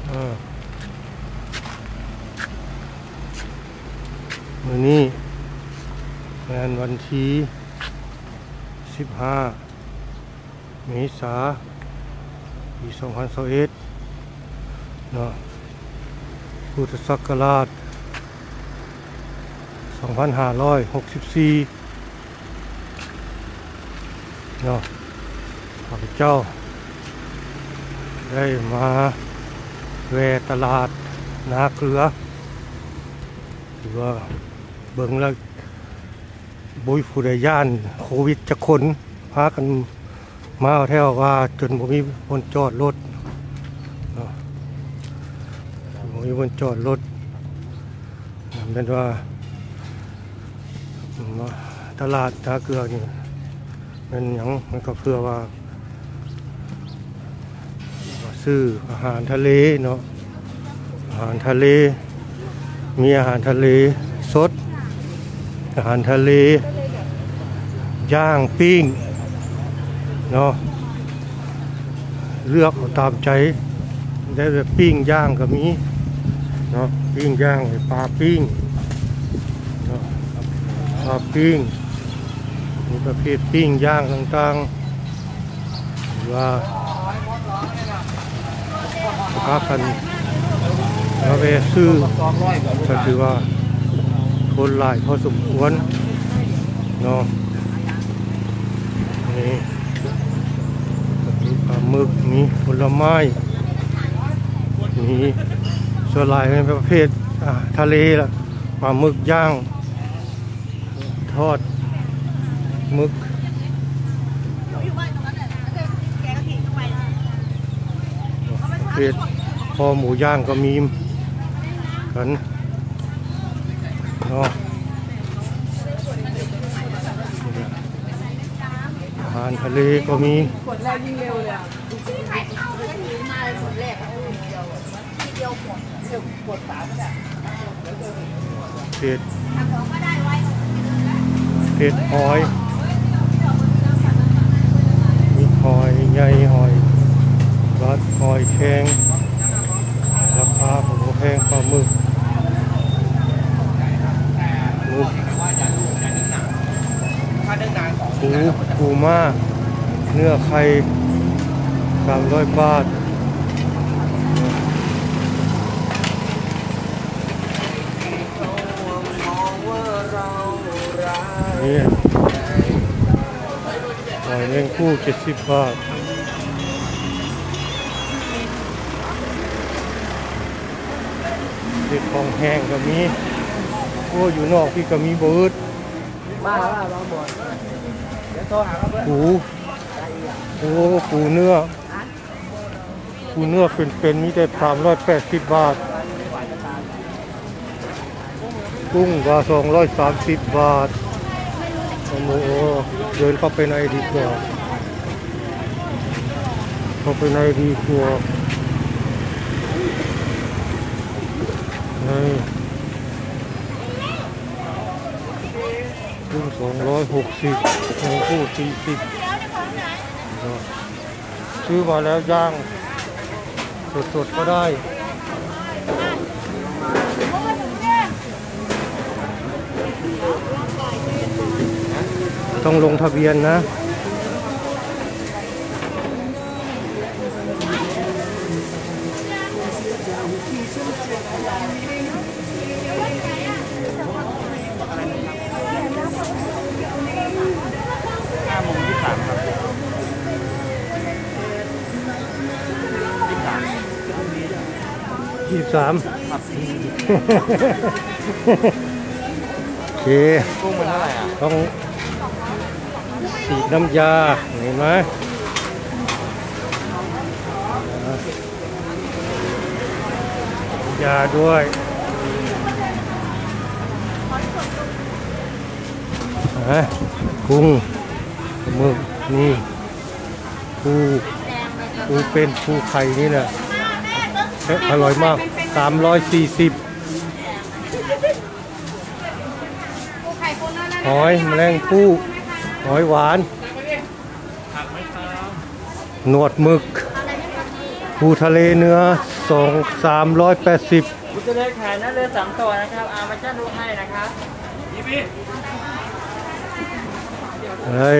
มื้อนี้งานวันที่15 เมษายน ปี 2021 เนาะพุทธศักราช 2564 เนาะข้าพเจ้าได้มาแวะตลาดนาเกลือหรือว่าเบิ่งแล้วบุยผู้ใดย่านโควิดจะคนพากันมาแถวว่าจนบ่มีบนจอดรถบ่มีบนจอดรถเป็นว่าตลาดนาเกลือนี่มันหยังมันก็เพื่อว่าซื้ออาหารทะเลเนาะอาหารทะเลมีอาหารทะเลสดอาหารทะเลย่างปิ้งเนาะเลือกเอาตามใจได้แบบปิ้งย่างก็มีเนาะปิ้งย่างปลาปิ้งเนาะปลาปิ้งมีประเภทปิ้งย่างต่างๆหรือว่าพากันมาแวะซื้อก็ถือว่าคนหลายพอสมควรเนาะนี่มีปลาหมึกมีผลไม้มีส่วนหลายเป็นประเภททะเลล่ะปลาหมึกย่างทอดหมึกประเภทคอหมูย่างก็มีกันเนาะอาหารทะเลก็มีขวดแรกยิ่งเร็วเลยอ่ะเผ็ดหอยมีหอยใหญ่หอยรัดหอยแข็งราคาของแพงปลาหมึกปูม่าเนื้อไข่300 บาทนี่หอยแมงคู่70 บาทเด็ดของแห้งก็มีโอ้อยู่นอกพี่ก็มีเบิร์ดปูเนื้อเป็นมีแต่380 บาทกุ้งก็230 บาทโอ้โหเดินเข้าไปในดีกว่ากุ้ง260แมงคู่40ซื้อมาแล้วย่างสดๆก็ได้ต้องลงทะเบียนนะ23โอเคกุ้งมันเท่าไหร่อ่ะต้องฉีดน้ำยาเห็นไหมยาด้วยกุ้งหมึกนี่ปูเป็นปูไข่นี่แหละอร่อยมาก340หอยแมลงภู่หอยหวานหนวดหมึกปูทะเลเนื้อ380 ปูทะเลขายนะเรือ3ตัวนะครับอามาจ้าดูให้นะครับพี่เฮ้ย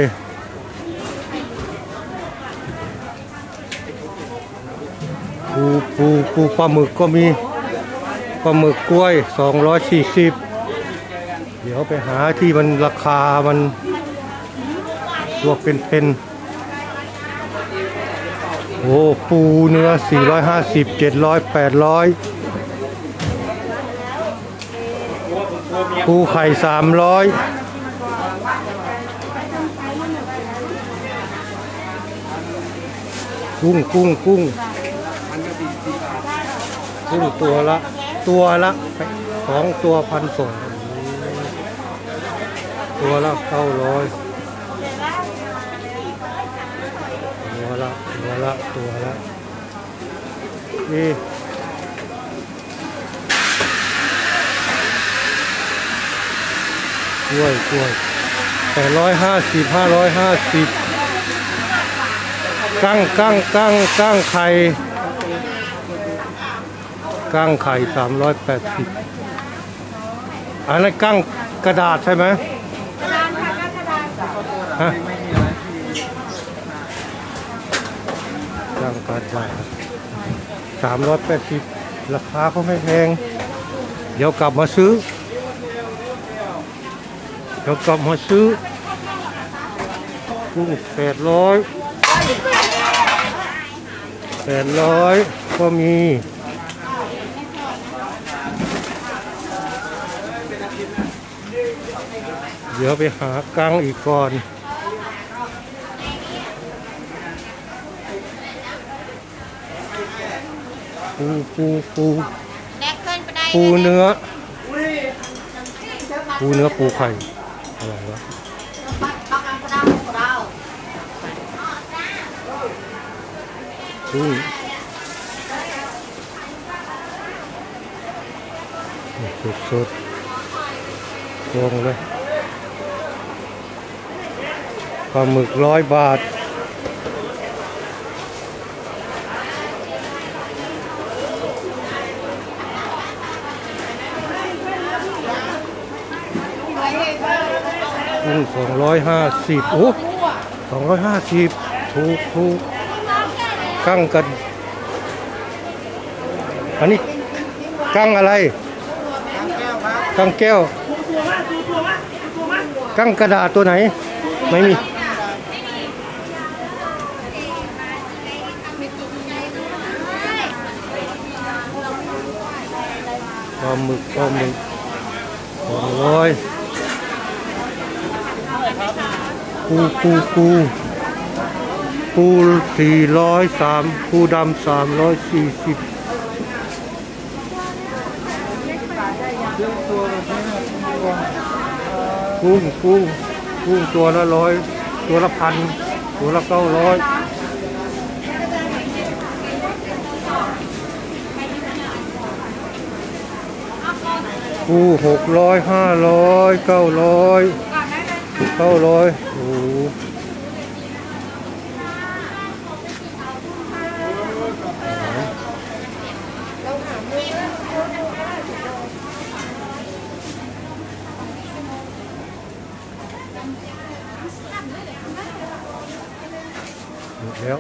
ปูปลาหมึกก็มีปลาหมึกกล้วย240เดี๋ยวไปหาที่มันราคามันตัวเป็นโอ้ปูเนื้อ450 700 800ปูไข่300กุ้งตัวละ2ตัว1,200ตัวละ900ตัวละนี่กล้วย850 550กั้งไข่380อันนั้นกั้งกระดาษใช่ไหมฮะกั้งกระดาษ380ราคาก็ไม่แพงเดี๋ยวกลับมาซื้อกุ้ง800ก็มีเดี๋ยวไปหากั้งอีกก่อนปูเนื้อปูไข่อะไรวะสดลงเลยปลาหมึก100 บาทกุ้ง250โอ้250ถูกกั้งกันอันนี้กั้งอะไรกั้งแก้วกั้งกระดาษตัวไหนไม่มีปลาหมึก200ปู403ปูดำ340กุ้งตัวละ100ตัวละ1,000ตัวละ900ปู600 500 900โอ้แล้ว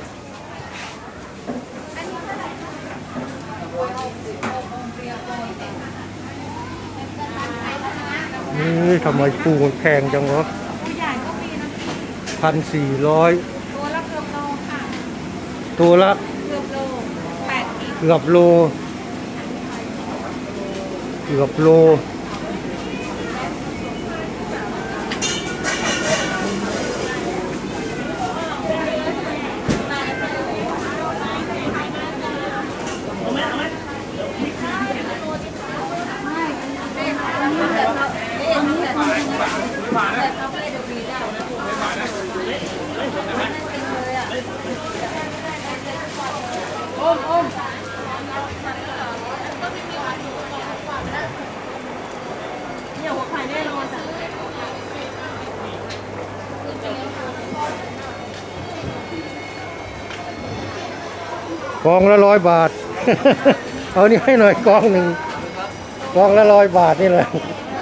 นี่ทำไมปูมันแพงจังวะ1,400ตัวละเกือบโลกองละ100 บาท เอานี่ให้หน่อยกองหนึ่งกองละ100 บาทนี่แหละ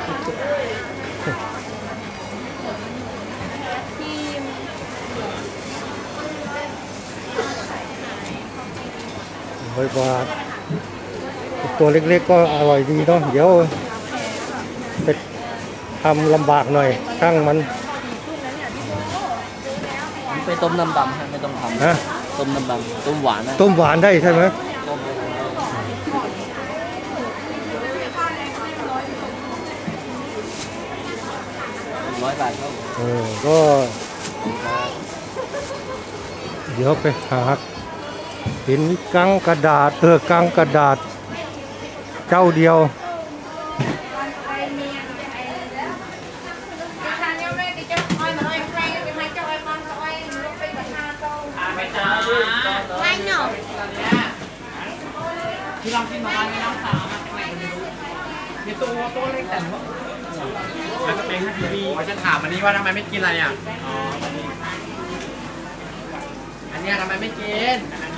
100 บาทตัวเล็กๆก็อร่อยดีเนาะเดี๋ยวไปทำลำบากหน่อยช่างมันไปต้มน้ำดำไม่ต้องทำฮะต้มน้ำดำต้มหวานนะต้มหวานได้ใช่ไหม 100 บาทครับก็เดี๋ยวไปหาเห็นกังกระดาษกังกระดาษเจ้าเดียวที่ลองกินมาไม่น้องสาวมีตัวเล็กแต่ว่ามันจะเป็นทีวีฉันถามอันนี้ว่าทำไมไม่กินอะไรอ่ะอันนี้ทำไมไม่กิน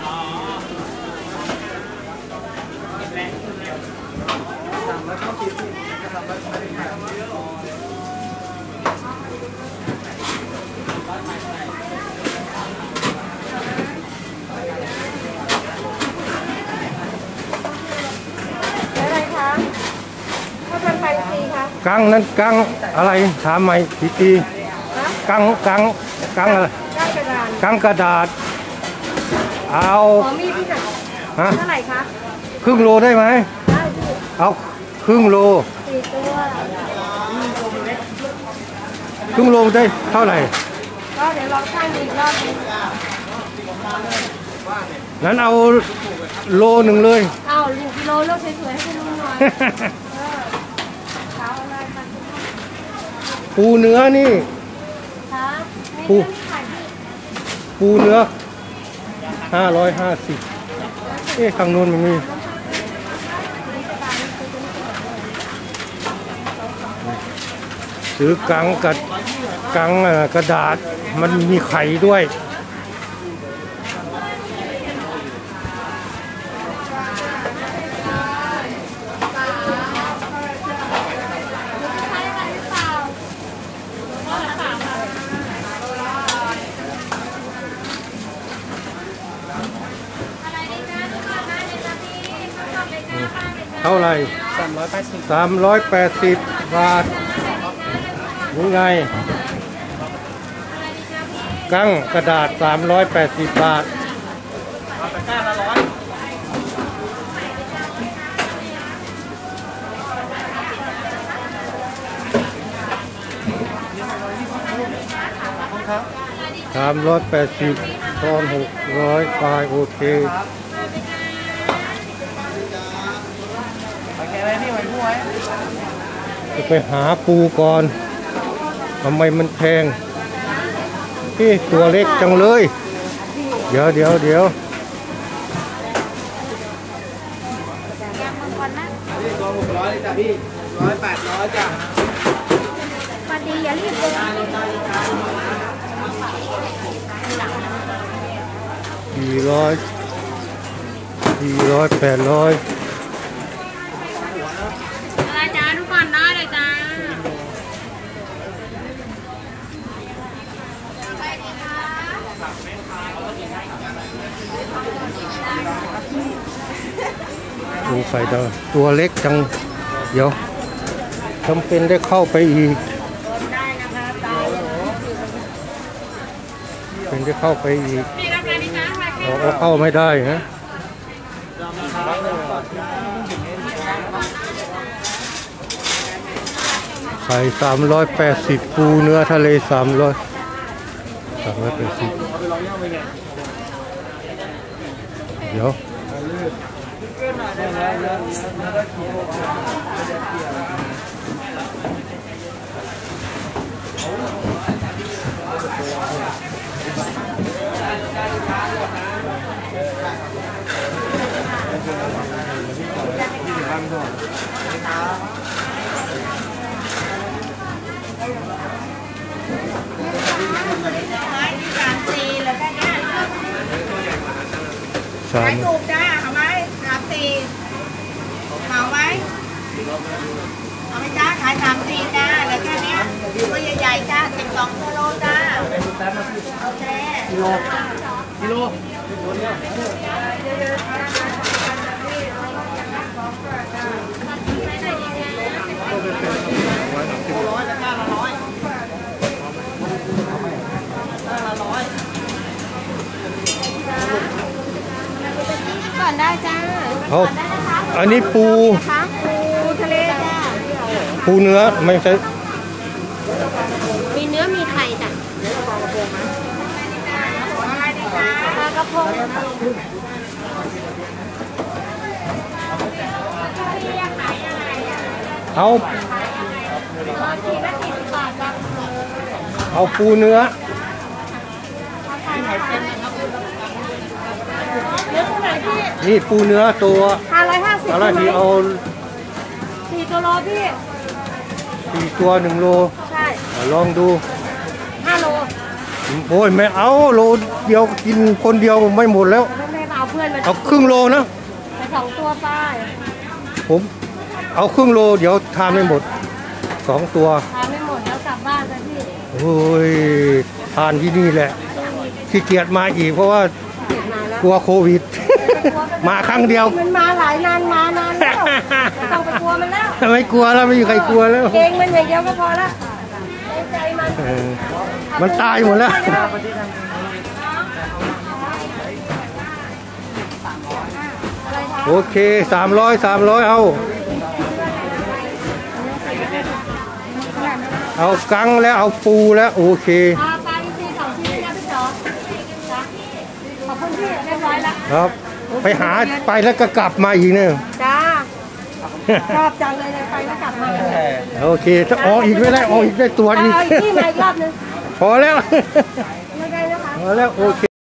กังนั้นกังอะไรถามใหม่ทีกังอะไรกังกระดาษเอามีพี่จัดฮะเท่าไหร่คะครึ่งโลได้ไหมได้พี่เอาครึ่งโล 4 ตัวครึ่งโลได้เท่าไหร่ก็เดี๋ยวลองชั่งอีกรอบนึงนั้นเอาโลหนึ่งเลยเอา1 กิโลเลือกสวยๆให้คุณลุงหน่อยเช้าอะไรมาปูเนื้อนี่คะไม่ปูเลือกขายพี่ปูเนื้อ550ทางนู้นมันมีซื้อกังกระดาษมันมีไข่ด้วยเท่าไหร่380 บาทนี่ไงกังกระดาษ380 บาท380ตอน600ปลายโอเคจะไปหาปูก่อนทำไมมันแพงตัวเล็กจังเลยเดี๋ยวยำมังกรนะตัว600จ้ะพี่100 800จ้ะสวัสดีอย่ารีบเลย 400 800 อะไรจ้าทุกคนได้เลยจ้าสงสัยตัวเล็กจังเดี๋ยวจำเป็นได้เข้าไปอีกเป็นได้เข้าไปอีกเราเข้าไม่ได้ฮะไข่380ปูเนื้อทะเล380เดี๋ยวสามขายถูกจ้าเอาไหม34เอาไหมเอาไหมจ้าขาย34จ้าแล้วแค่เนี้ยตัวใหญ่ๆจ้า12กิโลจ้าโอเคกิโลกิโลก่อนได้จ้าเอาอันนี้ปูคะปูทะเลจ้าปูเนื้อไม่ใช่มีเนื้อมีไข่จ้ะปลากระพงเอาเอาปูเนื้อเนื้อตัวไหนพี่นี่ปูเนื้อตัว 550 อะไรที่เอา 4ตัวโลพี่ 4 ตัว 1 โลใช่ลองดู 5 โลโอ้ยไม่เอาโลเดียวกินคนเดียวไม่หมดแล้วไม่เอาเพื่อนมาเอาครึ่งโลนะไป2ตัวไปผมเอาครึ่งโลเดี๋ยวทานไม่หมด2 ตัวทานไม่หมดแล้วกลับบ้านเลยพี่โอ้ยทานที่นี่แหละขี้เกียจมาอีกเพราะว่าเก็บมาแล้วกลัวโควิด มาครั้งเดียวมันมาหลายนานมานานแล้วไม่ต้องไปกลัวมันแล้วไม่กลัวแล้วไม่มีใครกลัวแล้วเกรงมันอย่างเดียวก็พอละเกรงใจมันเออมันตายหมดแล้ว โอเค300เอาเอากังแล้วเอาปูแล้วโอเคไปที2ทีนะพี่จอจ้ะขอบคุณพี่เรียบร้อยแล้วครับ ไปหาไปแล้วก็กลับมาอีกเนี่ยจ้าชอบจังเลยไปแล้วกลับมาโอเคถ้าออกอีกไม่ได้ออกอีกได้ตัวอีกเอาอีกที่มาอีกรอบนึงพอแล้วไม่ได้นะคะพอแล้วโอเค